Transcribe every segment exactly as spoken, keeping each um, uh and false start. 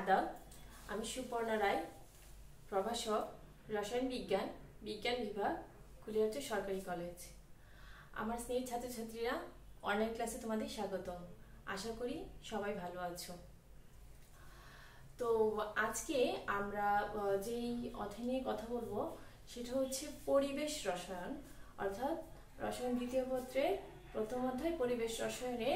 আদাব। আমি সুপর্ণা রায়, প্রভাষক, রসায়ন বিজ্ঞান, বিজ্ঞান বিভাগ, কুলিয়ারচর সরকারি কলেজ। আমার স্নেহের ছাত্রছাত্রীরা, অনলাইন ক্লাসে তোমাদের স্বাগতম। আশা করি সবাই ভালো আছো। তো আজকে আমরা যেই অধ্যায় নিয়ে কথা বলবো সেটা হচ্ছে পরিবেশ রসায়ন, অর্থাৎ রসায়ন দ্বিতীয় পত্রের প্রথম অধ্যায় পরিবেশ রসায়নের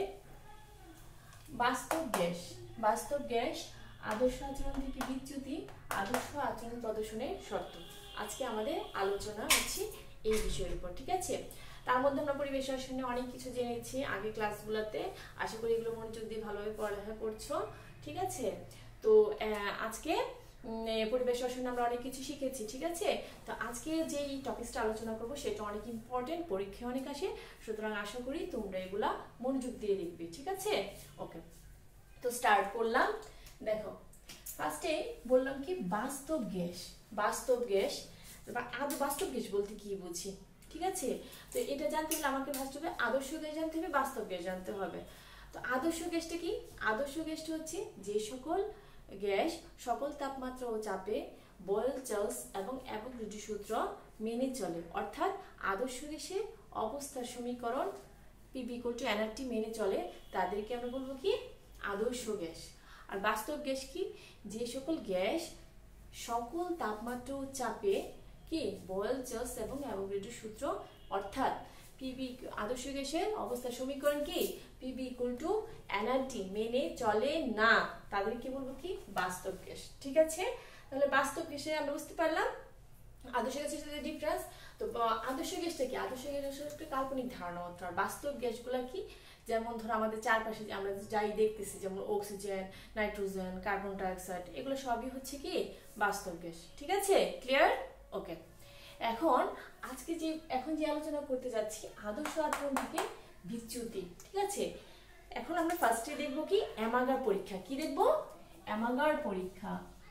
বাস্তব গ্যাস বাস্তব গ্যাস আদর্শ আচরণ থেকে বিচ্যুতি, আদর্শ আচরণ প্রদর্শনের শর্ত। আজকে আমাদের আলোচনা হচ্ছে এই বিষয়ের উপর, ঠিক আছে? তার মধ্যে আমরা পরিবেশ রসায়নে অনেক কিছু জেনেছি আগে ক্লাসগুলোতে। আশা করি এগুলো মনোযোগ দিয়ে ভালোভাবে পড়ালেখা করছো, ঠিক আছে? তো আজকে পরিবেশ রসায়নে আমরা অনেক কিছু শিখেছি, ঠিক আছে? তো আজকে যে এই টপিকসটা আলোচনা করব সেটা অনেক ইম্পর্টেন্ট, পরীক্ষায় অনেক আসে, সুতরাং আশা করি তোমরা এগুলা মনোযোগ দিয়ে দেখবে, ঠিক আছে? ওকে, তো স্টার্ট করলাম। দেখো, ফার্স্টে বললাম কি বাস্তব গ্যাস বাস্তব গ্যাস বা বাস্তব গ্যাস বলতে কি বুঝি, ঠিক আছে? তো এটা জানতে হলে আমাকে ফার্স্ট হবে আদর্শ গ্যাস জানতে হবে, বাস্তব গ্যাস জানতে হবে। তো আদর্শ গ্যাসটা কি? আদর্শ গ্যাসটা হচ্ছে যে সকল গ্যাস সকল তাপমাত্রা ও চাপে বয়েল চার্লস এবং অ্যাভোগাড্রো সূত্র মেনে চলে, অর্থাৎ আদর্শ গ্যাসের অবস্থার সমীকরণ পিভি ইকুয়াল টু এনআরটি মেনে চলে, তাদেরকে আমরা বলবো কি আদর্শ গ্যাস। আর বাস্তব গ্যাস কি? যে সকল গ্যাস সকল তাপমাত্রা ও চাপে কি বয়েল চার্লস এবং অ্যাভোগাড্রো সূত্র, অর্থাৎ পিভি আদর্শ গ্যাসের অবস্থার সমীকরণ কি পিভি ইকুয়াল টু এনআরটি মেনে চলে না, তাদেরকে বলবো কি বাস্তব গ্যাস, ঠিক আছে? তাহলে বাস্তব গ্যাসে আমরা বুঝতে পারলাম আদর্শ গ্যাসের সাথে ডিফারেন্স। তো আদর্শ গ্যাসটা কি? আদর্শ গ্যাসের একটা কাল্পনিক ধারণা মাত্র। আর বাস্তব গ্যাসগুলো কি? যেমন ধরো আমাদের চারপাশে আমরা যাই দেখতেছি, যেমন অক্সিজেন, নাইট্রোজেন, কার্বন ডাইঅক্সাইড, এগুলো সবই হচ্ছে কি বাস্তব গ্যাস, ঠিক আছে? ক্লিয়ার? ওকে, এখন আজকে যে এখন যে আলোচনা করতে যাচ্ছি আদর্শ আচরণ থেকে বিচ্যুতি, ঠিক আছে? এখন আমরা ফার্স্টে দেখবো কি অ্যামাগার পরীক্ষা। কি দেখবো? অ্যামাগার পরীক্ষা।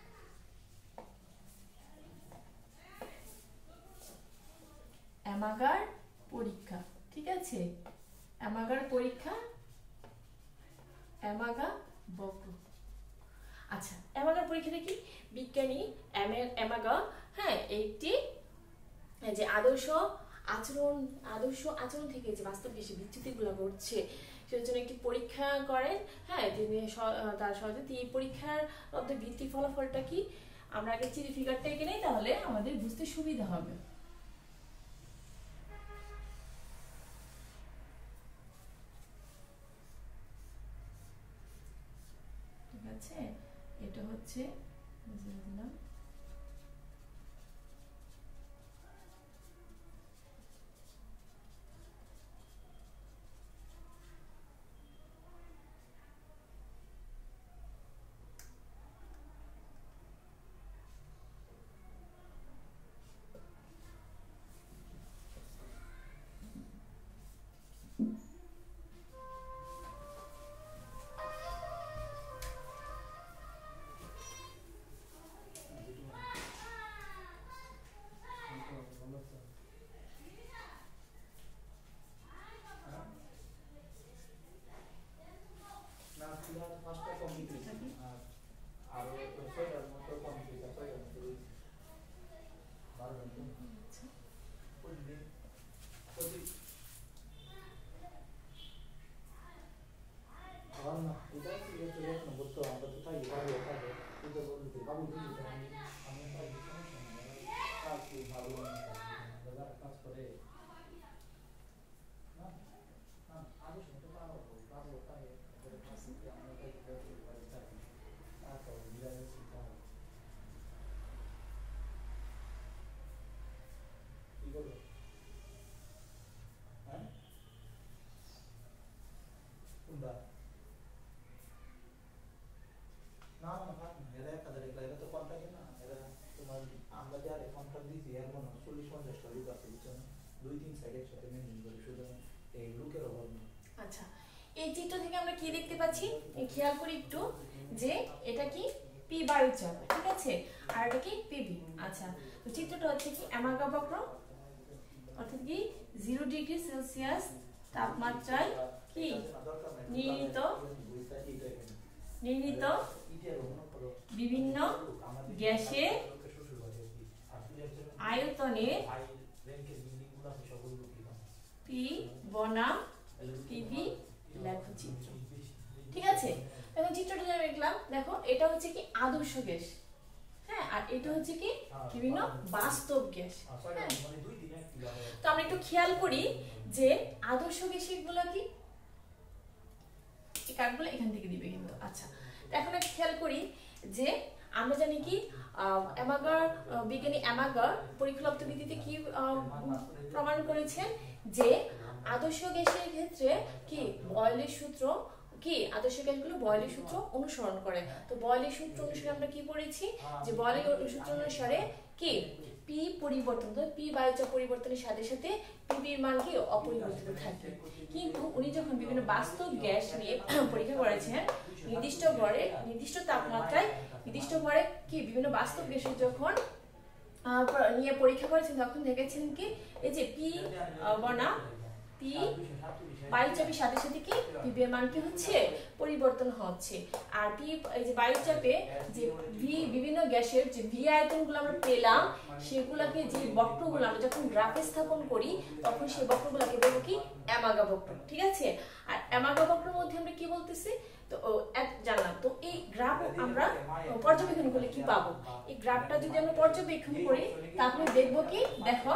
অ্যামাগার পরীক্ষা, ঠিক আছে? অ্যামাগার পরীক্ষা, অ্যামাগা বক্র। আচ্ছা, অ্যামাগার পরীক্ষাটা কি? বিজ্ঞানী অ্যামাগা হ্যাঁ একটি যে আদর্শ আচরণ আদর্শ আচরণ থেকে যে বাস্তব গ্যাসে বিচ্যুতিগুলো ঘটছে সেটার জন্য একটি পরীক্ষা করেন। হ্যাঁ, তিনি তার সহজে এই পরীক্ষার মধ্যে ভিত্তি ফলাফলটা কি আমরা আগে চিরি ফিগারটা এঁকে নেই, তাহলে আমাদের বুঝতে সুবিধা হবে। ঠিক আছে, এটা হচ্ছে দিলাম আচ্ছা, এই চিত্র থেকে আমরা কি দেখতে পাচ্ছি খেয়াল করি একটু, যে এটা কি পি বায়ুচাপ, ঠিক আছে? আর এটা কি পিবি। আচ্ছা, তো চিত্রটা হচ্ছে কি অ্যামাগা বক্র, অর্থাৎ কি জিরো ডিগ্রি সেলসিয়াস তাপমাত্রায় কি নির্ণীত নির্ণীত বিভিন্ন গ্যাসের আয়তনে পি বনাম পিভি লেখো চিত্র। ঠিক আছে, এখন চিত্রটা যা দেখলাম, দেখো এটা হচ্ছে কি আদর্শ গ্যাস, হ্যাঁ, আর এটা হচ্ছে কি বিভিন্ন বাস্তব গ্যাস। হ্যাঁ, তো আমরা একটু খেয়াল করি যে আদর্শ গ্যাসের গুলো কি, এই কার্ডগুলো এখান থেকে দিবে কিন্তু। আচ্ছা, এখন একটু খেয়াল করি যে আমরা জানি কি অ্যামাগার বিজ্ঞানী অ্যামাগার পরীক্ষালব্ধ ভিত্তিতে কি প্রমাণ করেছেন যে আদর্শ গ্যাসের ক্ষেত্রে কি বয়লের সূত্র কি আদর্শ গ্যাসগুলো বয়লের সূত্র অনুসরণ করে। তো বয়লের সূত্র অনুসারে আমরা কি পড়েছি যে বয়লের সূত্র অনুসারে কি পি পরিবর্তন, পি বায়ুচাপ পরিবর্তনের সাথে সাথে পিবির মান কি অপরিবর্তিত থাকে। কিন্তু উনি যখন বিভিন্ন বাস্তব গ্যাস নিয়ে পরীক্ষা করেছেন নির্দিষ্ট ভরে নির্দিষ্ট তাপমাত্রায় নির্দিষ্ট ভরে কি বিভিন্ন বাস্তব গ্যাসের যখন নিয়ে পরীক্ষা করেছেন তখন দেখেছেন কি এই যে পি বনাম পি বায়ুচাপের সাথে সাথে কি পিবি এর মান কি হচ্ছে পরিবর্তন হচ্ছে। আর পি এই যে বায়ুচাপে যে ভি বিভিন্ন গ্যাসের যে ভি আয়তনগুলো আমরা পেলাম সেগুলোকে যে বক্রগুলো আমরা যখন গ্রাফে স্থাপন করি তখন সেই বক্রগুলোকে বলবো কি অ্যামাগা বক্র। ঠিক আছে, আর অ্যামাগা বক্রের মধ্যে আমরা কি বলতেছি তো এক জানলাম। তো এই গ্রাফ আমরা পর্যবেক্ষণ করলে কি পাবো, এই গ্রাফটা যদি আমরা পর্যবেক্ষণ করি তাহলে দেখবো কি দেখো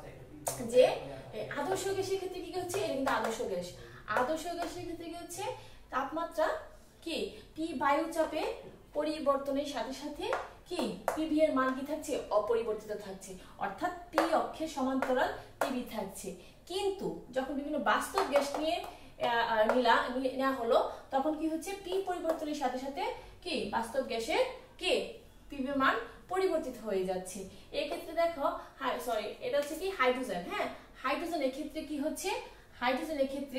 যে আদর্শ গ্যাসের ক্ষেত্রে কি হচ্ছে, এটা কিন্তু আদর্শ গ্যাস। আদর্শ গ্যাসের ক্ষেত্রে কি হচ্ছে তাপমাত্রা কি পি বায়ুচাপে পরিবর্তনের সাথে সাথে কি পিভি এর মান কি থাকছে অপরিবর্তিত থাকছে, অর্থাৎ পি অক্ষের সমান্তরাল পিভি থাকছে। কিন্তু যখন বিভিন্ন বাস্তব গ্যাস নিয়ে নিলা নেওয়া হলো তখন কি হচ্ছে পি পরিবর্তনের সাথে সাথে কি বাস্তব গ্যাসের কি পিভি মান পরিবর্তিত হয়ে যাচ্ছে। এই ক্ষেত্রে দেখো সরি এটা হচ্ছে কি হাইড্রোজেন। হ্যাঁ, হাইড্রোজেনের ক্ষেত্রে কি হচ্ছে হাইড্রোজেনের ক্ষেত্রে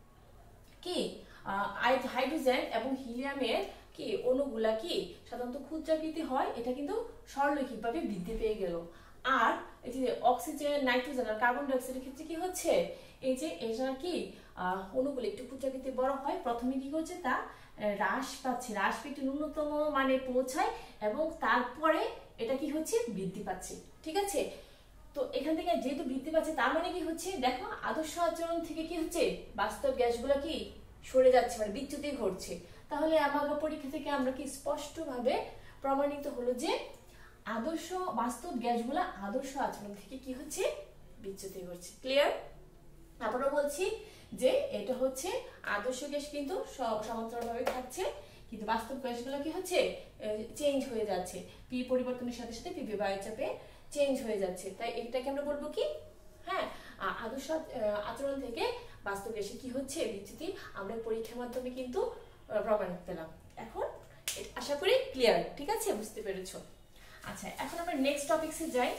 কি হাইড্রোজেন এবং হিলিয়ামের কি অণুগুলা কি সাধারণত ক্ষুদ্রাকৃতি হয়, এটা কিন্তু সরলরৈখিকভাবে বৃদ্ধি পেয়ে গেল। আর এই যে অক্সিজেন নাইট্রোজেন আর কার্বন ডাই অক্সাইডের ক্ষেত্রে কি হচ্ছে এই যে এটা কি অণুগুলো একটু ক্ষুদ্রাকৃতি বড় হয়, প্রথমে কি হচ্ছে তা হ্রাস পাচ্ছে, হ্রাস পেয়ে একটু ন্যূনতম মানে পৌঁছায় এবং তারপরে এটা কি হচ্ছে বৃদ্ধি পাচ্ছে। ঠিক আছে, তো এখান থেকে যেহেতু বৃদ্ধি পাচ্ছে তার মানে কি হচ্ছে দেখো আদর্শ আচরণ থেকে কি হচ্ছে বাস্তব গ্যাসগুলো কি সরে যাচ্ছে, মানে বিচ্যুতি ঘটছে। তাহলে অ্যামাগা পরীক্ষা থেকে আমরা কি স্পষ্টভাবে প্রমাণিত হলো যে আদর্শ বাস্তব গ্যাসগুলো আদর্শ আচরণ থেকে কি হচ্ছে বিচ্যুতি ঘটছে। ক্লিয়ার? আবারও বলছি যে এটা হচ্ছে আদর্শ গ্যাস কিন্তু সমান্তরালভাবে থাকছে, কিন্তু বাস্তব গ্যাসগুলো কি হচ্ছে চেঞ্জ হয়ে যাচ্ছে, পি পরিবর্তনের সাথে সাথে পিভি বায়ুচাপে চেঞ্জ হয়ে যাচ্ছে। তাই এটাকে আমরা বলবো কি হ্যাঁ আদর্শ আচরণ থেকে বাস্তব গ্যাসে কি হচ্ছে বিচ্যুতি আমরা পরীক্ষার মাধ্যমে কিন্তু প্রমাণ পেলাম। এখন আশা করি ক্লিয়ার, ঠিক আছে, বুঝতে পেরেছো। আচ্ছা, এখন আমরা নেক্সট টপিকসে যাই।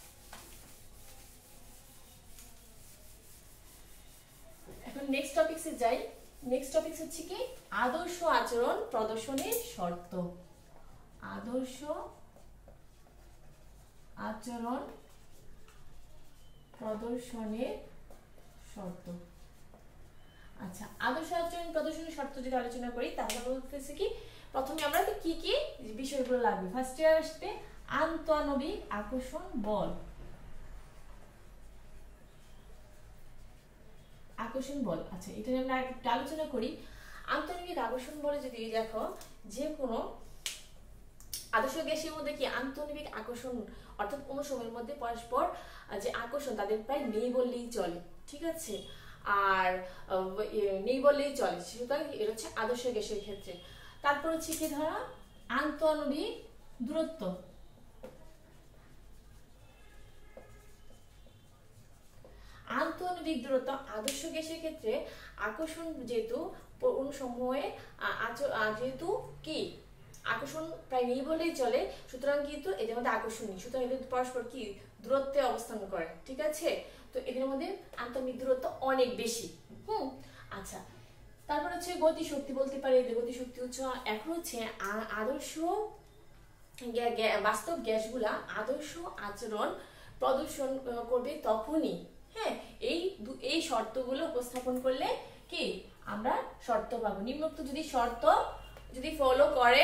এখন নেক্সট টপিকসে যাই নেক্সট টপিকস হচ্ছে কি আদর্শ আচরণ প্রদর্শনের শর্ত। আদর্শ আচরণ প্রদর্শনের শর্ত। আচ্ছা, আদর্শ আচরণ প্রদর্শনের শর্ত যদি আলোচনা করি তাহলে বলতেছি কি প্রথমে আমরা কি কি বিষয়গুলো লাগবে। ফার্স্ট ইয়ার আসবে আন্তঃআণবিক আকর্ষণ বল। আকর্ষণ বল, আচ্ছা এটা নিয়ে আমরা একটু আলোচনা করি। আন্তঃআণবিক আকর্ষণ বলে যদি দেখো যে কোনো আদর্শ গ্যাসের মধ্যে কি আন্তঃআণবিক আকর্ষণ অর্থাৎ অনুসমূহের মধ্যে পরস্পর যে আকর্ষণ তাদের প্রায় নেই বললেই চলে। ঠিক আছে, আর নেই বললেই চলে, সুতরাং এটা হচ্ছে আদর্শ গ্যাসের ক্ষেত্রে। তারপর হচ্ছে কি ধরা আন্তঃআণবিক দূরত্ব। আন্তঃআণবিক দূরত্ব আদর্শ গ্যাসের ক্ষেত্রে আকর্ষণ যেহেতু অনুসমূহে যেহেতু কি আকর্ষণ প্রায় নেই বলেই চলে, সুতরাং কিন্তু এদের মধ্যে আকর্ষণ নেই, সুতরাং এদের পরস্পর কি দূরত্বে অবস্থান করে। ঠিক আছে, তো এদের মধ্যে আন্তঃআণবিক দূরত্ব অনেক বেশি। হুম আচ্ছা, তারপর হচ্ছে গতি শক্তি বলতে পারে এদের গতি শক্তি উচ্চ। এখন হচ্ছে আদর্শ বাস্তব গ্যাসগুলা আদর্শ আচরণ প্রদর্শন করবে তখনই হ্যাঁ এই এই শর্তগুলো উপস্থাপন করলে কি আমরা শর্ত পাবো। নিম্নোক্ত যদি শর্ত যদি ফলো করে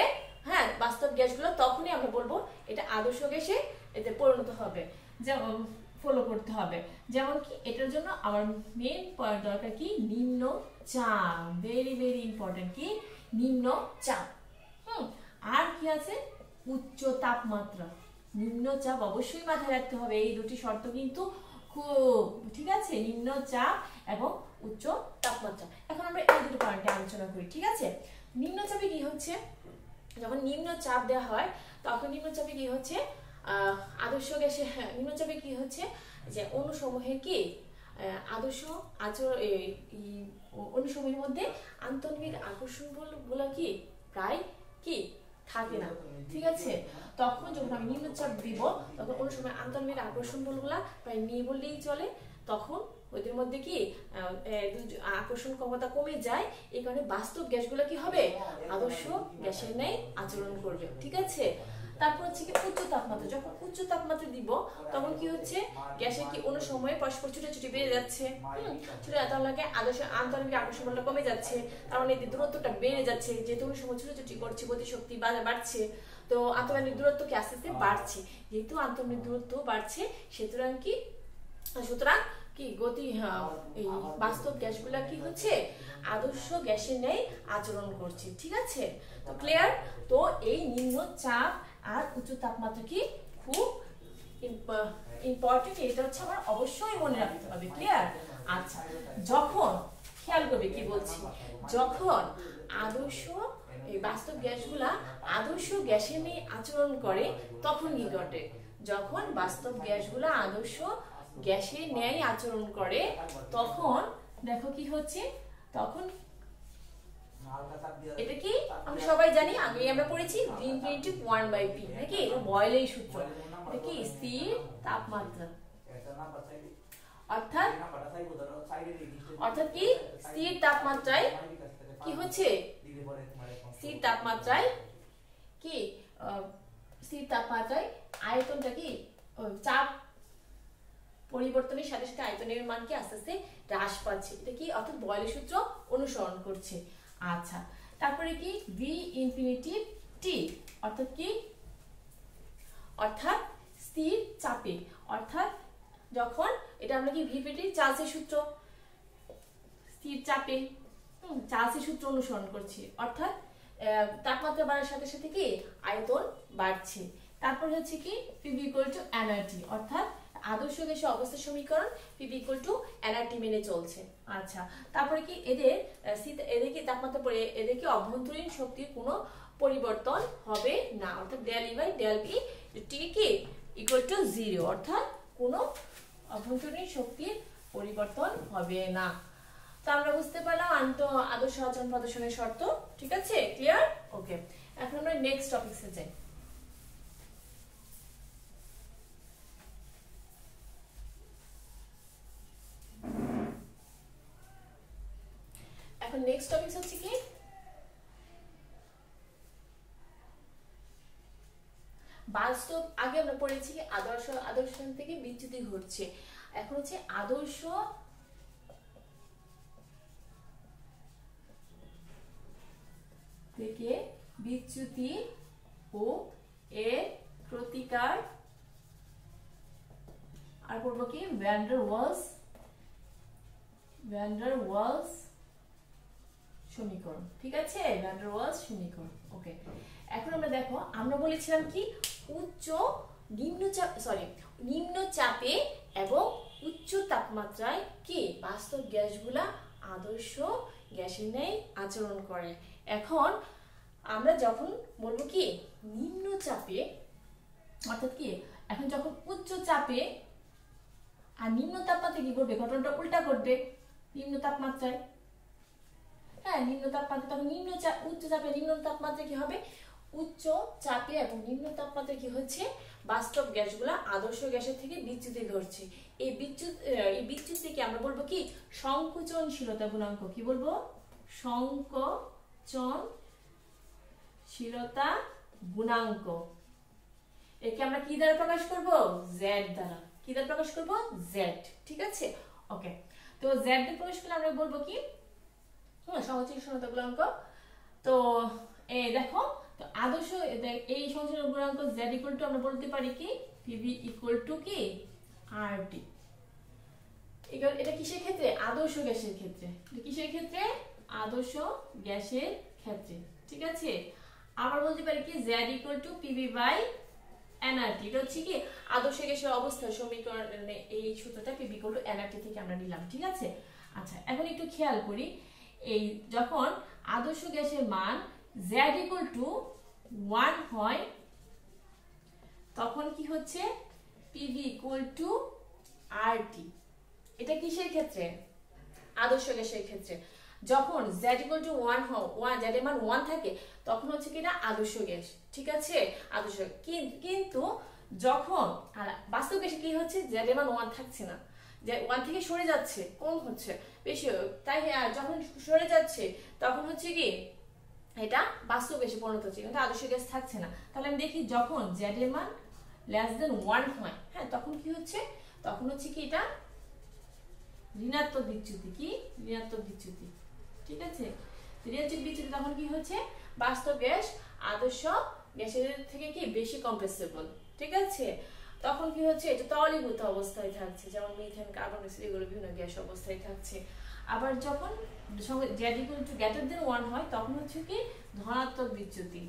হ্যাঁ বাস্তব গ্যাসগুলো, তখনই আমরা বলবো এটা আদর্শ গ্যাসে এতে পরিণত হবে, যেমন ফলো করতে হবে। যেমন কি এটার জন্য আমার মেন পয়েন্ট দরকার কি নিম্ন চাপ, ভেরি ভেরি ইম্পর্টেন্ট, কি নিম্ন চাপ। হুম আর কি আছে উচ্চ তাপমাত্রা। নিম্ন চাপ অবশ্যই মাথায় রাখতে হবে, এই দুটি শর্ত কিন্তু খুব ঠিক আছে, নিম্ন চাপ এবং উচ্চ তাপমাত্রা। এখন আমরা এই দুটো পয়েন্টে আলোচনা করি, ঠিক আছে। নিম্ন চাপে কি হচ্ছে, যখন নিম্ন চাপ দেওয়া হয় তখন নিম্ন চাপে কি হচ্ছে আহ আদর্শ গ্যাসে নিম্নচাপে কি হচ্ছে যে অণুসমূহের কি আদর্শ আচরণ অণুসমূহের মধ্যে আন্তঃনিবিড় আকর্ষণ বল কি প্রায় কি থাকে না, ঠিক আছে। তখন যখন আমি নিম্নচাপ দিব তখন অণুসমূহের আন্তঃনিবিড় আকর্ষণ বলগুলা প্রায় নেই বললেই চলে, তখন ওদের মধ্যে কি আকর্ষণ ক্ষমতা কমে যায়। এই কারণে বাস্তব গ্যাসগুলো কি হবে আদর্শ গ্যাসের ন্যায় আচরণ করবে, ঠিক আছে। তারপর হচ্ছে কি উচ্চ তাপমাত্রা, যখন উচ্চ তাপমাত্রা দিব তখন কি হচ্ছে গ্যাসের কি অন্য সময়ে পরস্পর ছুটাছুটি বেড়ে যাচ্ছে, হম ছুটে তার লাগে আদর্শ আন্তঃনিবিড় আকর্ষণ বলটা কমে যাচ্ছে, কারণ মানে এই দূরত্বটা বেড়ে যাচ্ছে, যেহেতু অন্য সময় ছুটাছুটি করছে গতিশক্তি বাড়ছে, তো আন্তঃনিবিড় দূরত্ব কি আস্তে আস্তে বাড়ছে, যেহেতু আন্তঃনিবিড় দূরত্ব বাড়ছে সুতরাং কি সুতরাং কি গতি এই বাস্তব গ্যাসগুলা কি হচ্ছে আদর্শ গ্যাসের ন্যায় আচরণ করছে, ঠিক আছে। তো ক্লিয়ার। তো এই নিম্ন চাপ আর উচ্চ তাপমাত্রা কি খুব ইম্পর্টেন্ট, এটা হচ্ছে আমার অবশ্যই মনে রাখতে হবে, ক্লিয়ার। আচ্ছা যখন খেয়াল করবে কি বলছি, যখন আদর্শ এই বাস্তব গ্যাসগুলা আদর্শ গ্যাসের নিয়ে আচরণ করে তখন কি ঘটে, যখন বাস্তব গ্যাসগুলা আদর্শ গ্যাসের ন্যায় আচরণ করে তখন দেখো কি হচ্ছে, তখন এটা কি আমরা সবাই জানি, আগে আমরা পড়েছি V infinity one by P নাকি, এটা বয়লের সূত্র। এটা কি স্থির তাপমাত্রা, অর্থাৎ অর্থাৎ কি স্থির তাপমাত্রায় কি হচ্ছে স্থির তাপমাত্রায় কি স্থির তাপমাত্রায় আয়তনটা কি চাপ পরিবর্তনের সাথে সাথে আয়তনের মান কি আস্তে আস্তে হ্রাস পাচ্ছে, এটা কি অর্থাৎ বয়লের সূত্র অনুসরণ করছে। আচ্ছা তারপরে কি ভি ইনফিনিটি টি, অর্থাৎ কি অর্থাৎ স্থির চাপে, অর্থাৎ যখন এটা আমরা কি ভি ইনফিনিটি চার্লসের সূত্র, স্থির চাপে হুম চার্লসের সূত্র অনুসরণ করছি, অর্থাৎ তাপমাত্রা বাড়ার সাথে সাথে কি আয়তন বাড়ছে। তারপর হচ্ছে কি পিভি ইকুয়াল টু এনআরটি, অর্থাৎ আদর্শ গ্যাসের অবস্থা সমীকরণ পিভি ইকুয়াল টু এনআরটি মেনে চলছে। আচ্ছা তারপরে কি এদের এদের কি তাপমাত্রা পড়ে এদের কি অভ্যন্তরীণ শক্তির কোনো পরিবর্তন হবে না, অর্থাৎ del E by del B T কি ইকুয়াল টু জিরো, অর্থাৎ কোনো অভ্যন্তরীণ শক্তির পরিবর্তন হবে না। তো আমরা বুঝতে পারলাম আন্ত আদর্শ আচরণ প্রদর্শনের শর্ত, ঠিক আছে, ক্লিয়ার। ওকে এখন আমরা নেক্সট টপিকসে যাই। এখন নেক্সট টপিক হচ্ছে কি বাস্তব, আগে আমরা পড়েছি আদর্শ আদর্শ থেকে বিচ্যুতি ঘটছে, এখন হচ্ছে আদর্শ থেকে বিচ্যুতি ও এর প্রতিকার, আর পড়বো কি van der Waals van der Waals সমীকরণ, ঠিক আছে, ভ্যান ডার ওয়ালস সমীকরণ। ওকে এখন আমরা দেখো আমরা বলেছিলাম কি উচ্চ নিম্ন চাপ সরি নিম্ন চাপে এবং উচ্চ তাপমাত্রায় কি বাস্তব গ্যাসগুলা আদর্শ গ্যাসের ন্যায় আচরণ করে। এখন আমরা যখন বলবো কি নিম্ন চাপে, অর্থাৎ কি এখন যখন উচ্চ চাপে আর নিম্ন তাপমাত্রায় কি করবে, ঘটনাটা উল্টা ঘটবে। নিম্ন তাপমাত্রায় হ্যাঁ নিম্ন তাপমাত্রা তখন নিম্ন চাপ উচ্চ চাপে নিম্ন তাপমাত্রা কি হবে, উচ্চ চাপে এবং নিম্ন তাপমাত্রা কি হচ্ছে বাস্তব গ্যাসগুলা আদর্শ গ্যাসের থেকে বিচ্যুতি ঘটছে। এই বিচ্যুত এই বিচ্যুতিকে আমরা বলবো কি সংকোচনশীলতা গুণাঙ্ক, কি বলবো সংকোচনশীলতা গুণাঙ্ক। একে আমরা কি দ্বারা প্রকাশ করব, জেড দ্বারা। কি দ্বারা প্রকাশ করব, জেড, ঠিক আছে। ওকে তো জেড দ্বারা প্রকাশ করলে আমরা বলবো কি হ্যাঁ সংকোচনশীলতা গুণাঙ্ক। তো এই দেখো তো আদর্শ এই সংশ্লেষণ গুণাঙ্ক z ইকুয়াল টু আমরা বলতে পারি কি Pv ইকুয়াল টু কি আরটি। এটা কিসের ক্ষেত্রে? আদর্শ গ্যাসের ক্ষেত্রে। কিসের ক্ষেত্রে? আদর্শ গ্যাসের ক্ষেত্রে, ঠিক আছে। আবার বলতে পারি কি z equal to Pv by NRT. এটা হচ্ছে কি আদর্শ গ্যাসের অবস্থা সমীকরণে এই সূত্রটা Pv ইকুয়াল টু এনআরটি থেকে আমরা নিলাম, ঠিক আছে। আচ্ছা, এখন একটু খেয়াল করি, এই যখন আদর্শ গ্যাসের মান z ইকুয়াল টু ওয়ান হয় তখন কি হচ্ছে Pv ইকুয়াল টু আরটি। এটা কিসের ক্ষেত্রে? আদর্শ গ্যাসের ক্ষেত্রে। যখন z ইকুয়াল টু ওয়ান হয়, ওয়ান z এর মান ওয়ান থাকে তখন হচ্ছে কি এটা আদর্শ গ্যাস, ঠিক আছে, আদর্শ। কিন্তু যখন আর বাস্তব গ্যাসে কি হচ্ছে z এর মান ওয়ান থাকছে না, যে ওয়ান থেকে সরে যাচ্ছে, কম হচ্ছে, বেশি, তাই যখন সরে যাচ্ছে তখন হচ্ছে কি এটা বাস্তব গ্যাসে পরিণত হচ্ছে, কিন্তু আদর্শ গ্যাস থাকছে না। তাহলে আমি দেখি যখন z এর মান লেস দেন ওয়ান হয়, হ্যাঁ, তখন কি হচ্ছে, তখন হচ্ছে কি এটা ঋণাত্মক বিচ্যুতি। কি ঋণাত্মক বিচ্যুতি, ঠিক আছে। ঋণাত্মক বিচ্যুতি তখন কি হচ্ছে বাস্তব গ্যাস আদর্শ গ্যাসের থেকে কি বেশি কম্প্রেসিবল, ঠিক আছে। তখন কি হচ্ছে এটা তরলীভূত অবস্থায় থাকছে, যেমন মিথেন, কার্বন ডাইঅক্সাইড এগুলো বিভিন্ন গ্যাস অবস্থায় থাকছে। আবার যখন z equal to greater than one হয় তখন হচ্ছে কি ধনাত্মক বিচ্যুতি।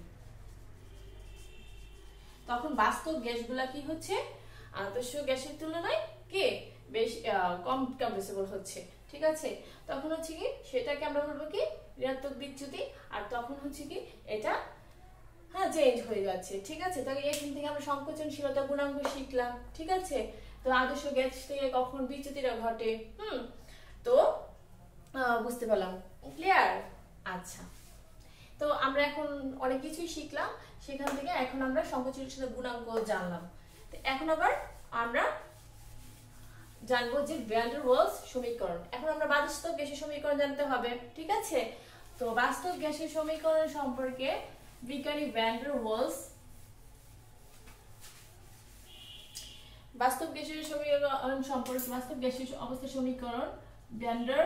তখন বাস্তব গ্যাসগুলা কি হচ্ছে আদর্শ গ্যাসের তুলনায় কি বেশি কম কম্প্রেসিবল হচ্ছে, ঠিক আছে। তখন হচ্ছে কি সেটাকে আমরা বলবো কি ঋণাত্মক বিচ্যুতি। আর তখন হচ্ছে কি এটা হ্যাঁ চেঞ্জ হয়ে যাচ্ছে, ঠিক আছে। তাহলে এখান থেকে আমরা সংকোচনশীলতা গুণাঙ্ক শিখলাম, ঠিক আছে। তো আদর্শ গ্যাস থেকে কখন বিচ্যুতিটা ঘটে, হুম, তো বুঝতে পারলাম, ক্লিয়ার। আচ্ছা, তো আমরা এখন অনেক কিছুই শিখলাম সেখান থেকে। এখন আমরা সংকোচনশীলতা গুণাঙ্ক জানলাম। তো এখন আবার আমরা জানবো যে ভ্যান ডার ওয়ালস সমীকরণ। এখন আমরা বাস্তব গ্যাসের সমীকরণ জানতে হবে, ঠিক আছে। তো বাস্তব গ্যাসের সমীকরণ সম্পর্কে বিজ্ঞানী ভ্যান ডার ওয়ালস বাস্তব গ্যাসের সমীকরণ সম্পর্কে বাস্তব গ্যাসের অবস্থা সমীকরণ ভ্যান ডার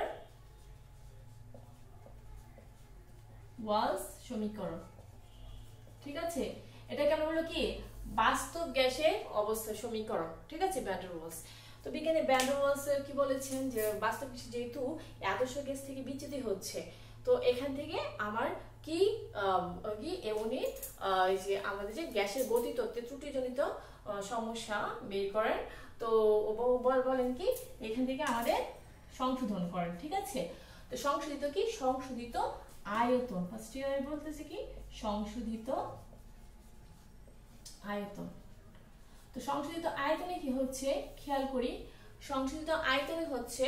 ওয়ালস সমীকরণ, ঠিক আছে। এটাকে আমরা বলবো কি বাস্তব গ্যাসের অবস্থা সমীকরণ, ঠিক আছে, ভ্যান ডার ওয়ালস। তো বিজ্ঞানী ভ্যান ডার ওয়ালস কি বলেছেন যে বাস্তব গ্যাস যেহেতু আদর্শ গ্যাস থেকে বিচ্যুতি হচ্ছে, তো এখান থেকে আমার কি কি উনি যে আমাদের যে গ্যাসের গতিতত্ত্বে ত্রুটিজনিত সমস্যা বের করেন। তো বলেন কি এখান থেকে আমাদের সংশোধন করেন, ঠিক আছে। তো সংশোধিত কি সংশোধিত আয়তন, ফার্স্ট ইয়ারে বলতেছে কি সংশোধিত আয়তন। তো সংশোধিত আয়তনে কি হচ্ছে খেয়াল করি, সংশোধিত আয়তনে হচ্ছে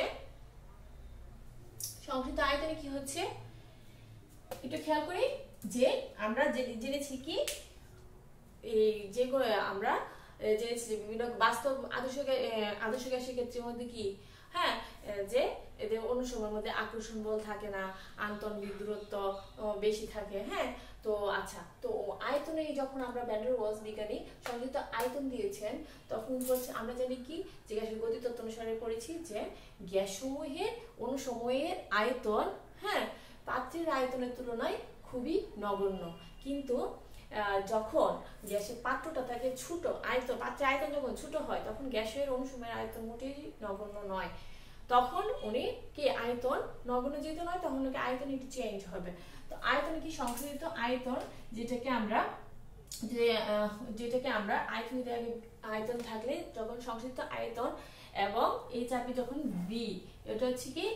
সংশোধিত আয়তনে কি হচ্ছে একটু খেয়াল করি যে আমরা জেনেছি কি এই যে আমরা জেনেছি যে বিভিন্ন বাস্তব আদর্শ আদর্শ গ্যাসের ক্ষেত্রের মধ্যে কি হ্যাঁ যে এদের অনুসরণের মধ্যে আকর্ষণ বল থাকে না, আন্তঃনিক দূরত্ব বেশি থাকে, হ্যাঁ। তো আচ্ছা, তো আয়তনে যখন আমরা ভ্যান ডার ওয়ালস বিজ্ঞানী সংযুক্ত আয়তন দিয়েছেন তখন বলছে আমরা জানি কি যে গ্যাসের গতিতত্ত্ব অনুসারে পড়েছি যে গ্যাসসমূহের অনুসময়ের আয়তন হ্যাঁ পাত্রের আয়তনের তুলনায় খুবই নগণ্য। কিন্তু যখন গ্যাসের পাত্রটা থাকে ছোট, আয়তন পাত্রের আয়তন যখন ছোট হয় তখন গ্যাসের অনুসময়ের আয়তন মোটেই নগণ্য নয়। তখন উনি কি আয়তন নগণ্য যেহেতু নয় তখন ওকে আয়তন একটু চেঞ্জ হবে। তো আয়তন কি সংশোধিত আয়তন, যেটাকে আমরা যে যেটাকে আমরা আয়তন আয়তন থাকলে যখন সংশোধিত আয়তন এবং এই চাপে যখন বি, এটা হচ্ছে কি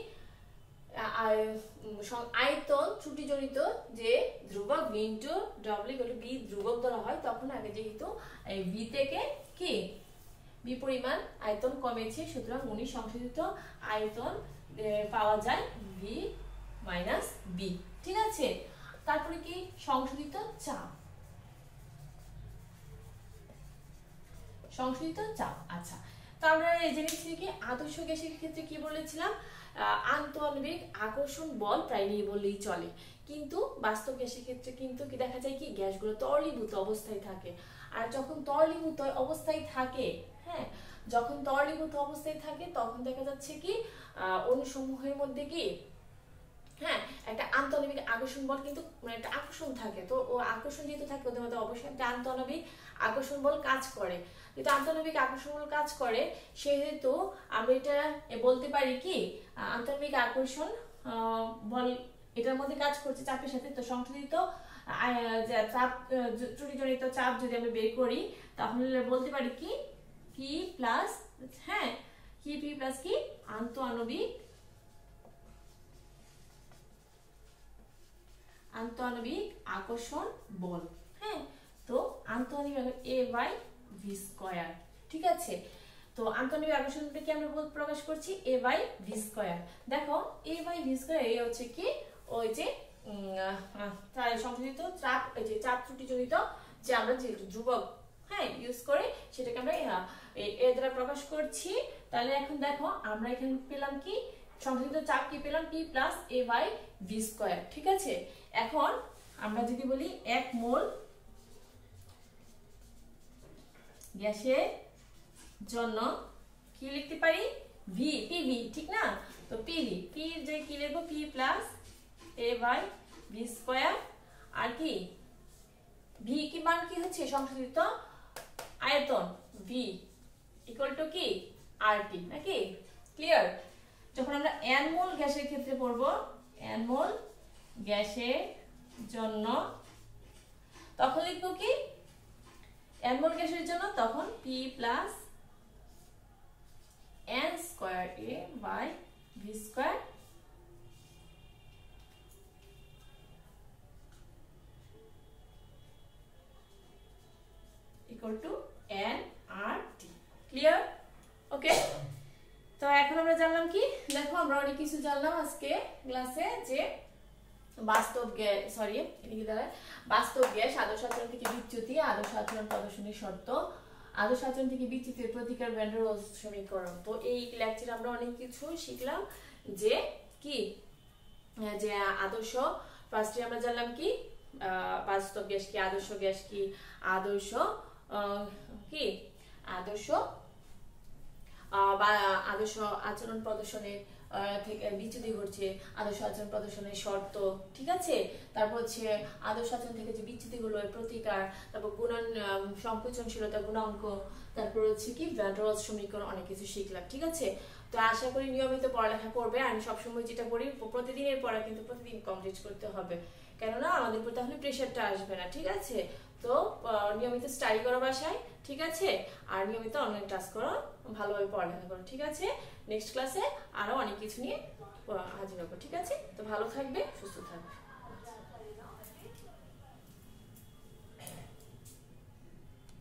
আয়তন ত্রুটিজনিত যে ধ্রুবক B into W equal to B ধ্রুবক ধরা হয় তখন আগে যেহেতু এই বি থেকে কি বি পরিমাণ আয়তন কমেছে সুতরাং উনি সংশোধিত আয়তন পাওয়া যায় বি মাইনাস বি, ঠিক আছে। তারপরে কি সংশোধিত চাপ, সংশোধিত চাপ। আচ্ছা, তো আমরা জেনেছি কি আদর্শ গ্যাসের ক্ষেত্রে কি বলেছিলাম আন্তঃআণবিক আকর্ষণ বল প্রায় নেই বললেই চলে। কিন্তু বাস্তব গ্যাসের ক্ষেত্রে কিন্তু কি দেখা যায় কি গ্যাসগুলো তরলীভূত অবস্থায় থাকে। আর যখন তরলীভূত অবস্থায় থাকে হ্যাঁ যখন তরলীভূত অবস্থায় থাকে তখন দেখা যাচ্ছে কি অনুসমূহের মধ্যে কি হ্যাঁ, একটা আন্তঃআণবিক আকর্ষণ বল কিন্তু মানে একটা আকর্ষণ থাকে, তো ও আকর্ষণ যেহেতু থাকে ওদের মধ্যে অবশ্যই একটা আন্তঃআণবিক আকর্ষণ বল কাজ করে। যেহেতু আন্তঃআণবিক আকর্ষণ বল কাজ করে সেহেতু আমরা এটা বলতে পারি কি আন্তঃআণবিক আকর্ষণ বল এটার মধ্যে কাজ করছে চাপের সাথে, তো সংশোধিত চাপ ত্রুটিজনিত চাপ যদি আমরা বের করি তাহলে বলতে পারি কি পি প্লাস হ্যাঁ কি পি প্লাস কি আন্তঃআণবিক আন্তঃআণবিক আকর্ষণ বল। হ্যাঁ, তো আন্তঃআণবিক এ বাই ভি স্কয়ার, ঠিক আছে। তো আন্তঃআণবিক আকর্ষণকে আমরা প্রকাশ করছি এ বাই ভি স্কয়ার। দেখো এ বাই ভি স্কয়ার এই হচ্ছে কি ওই যে সংশোধিত চাপ এই যে চাপ ত্রুটিজনিত যে আমরা যে ধ্রুবক হ্যাঁ ইউজ করে সেটাকে আমরা এ দ্বারা প্রকাশ করছি। তাহলে এখন দেখো আমরা এখানে পেলাম কি সংশোধিত চাপ কি পেলাম P plus A by V square, ঠিক আছে। এখন আমরা যদি বলি এক মোল গ্যাসের জন্য কি লিখতে পারি ভি পিভি, ঠিক না। তো পিভি পি যে কি লিখবো P plus A by V square আর কি ভি কি মান কি হচ্ছে সংশোধিত আয়তন ভি ইকুয়াল টু কি আর টি, নাকি ক্লিয়ার। যখন আমরা এন মোল গ্যাসের ক্ষেত্রে পড়ব এন মোল গ্যাসের জন্য তখন লিখবো কি এন মোল গ্যাসের জন্য তখন P plus N square A by V square equal to N R T, clear okay. তো এখন আমরা জানলাম কি দেখো আমরা অনেক কিছু জানলাম আজকে ক্লাসে যে বাস্তব গ্যাস সরি এদিকে দাঁড়ায় বাস্তব গ্যাস আদর্শ আচরণ থেকে বিচ্যুতি আদর্শ আচরণ প্রদর্শনের শর্ত আদর্শ আচরণ থেকে বিচ্যুতির প্রতিকার ভ্যান ডার ওয়ালস সমীকরণ। তো এই লেকচারে আমরা অনেক কিছু শিখলাম যে কি যে আদর্শ ফার্স্টে আমরা জানলাম কি বাস্তব গ্যাস কি আদর্শ গ্যাস কি আদর্শ কি আদর্শ বা আদর্শ আচরণ প্রদর্শনের থেকে বিচ্যুতি ঘটছে আদর্শ আচরণ প্রদর্শনের শর্ত, ঠিক আছে। তারপর হচ্ছে আদর্শ আচরণ থেকে যে বিচ্যুতি হলো এর প্রতিকার, তারপর গুণন সংকোচনশীলতা গুণাঙ্ক, তারপর হচ্ছে কি ভ্যান ডার ওয়ালস সমীকরণ অনেক কিছু শিখলাম, ঠিক আছে। তো আশা করি নিয়মিত পড়ালেখা করবে। আমি সবসময় যেটা করি প্রতিদিনের পড়া কিন্তু প্রতিদিন কমপ্লিট করতে হবে, কেননা আমাদের উপর তাহলে প্রেশারটা আসবে না, ঠিক আছে। তো নিয়মিত স্টাডি করো বাসায়, ঠিক আছে, আর নিয়মিত অনলাইন ক্লাস করো, ভালোভাবে পড়ালেখা করো, ঠিক আছে। নেক্সট ক্লাসে আরো অনেক কিছু নিয়ে হাজির হবো, ঠিক আছে। তো ভালো থাকবে, সুস্থ থাকবে।